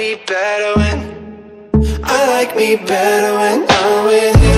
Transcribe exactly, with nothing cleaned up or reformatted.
me better when I like me better when I'm with you.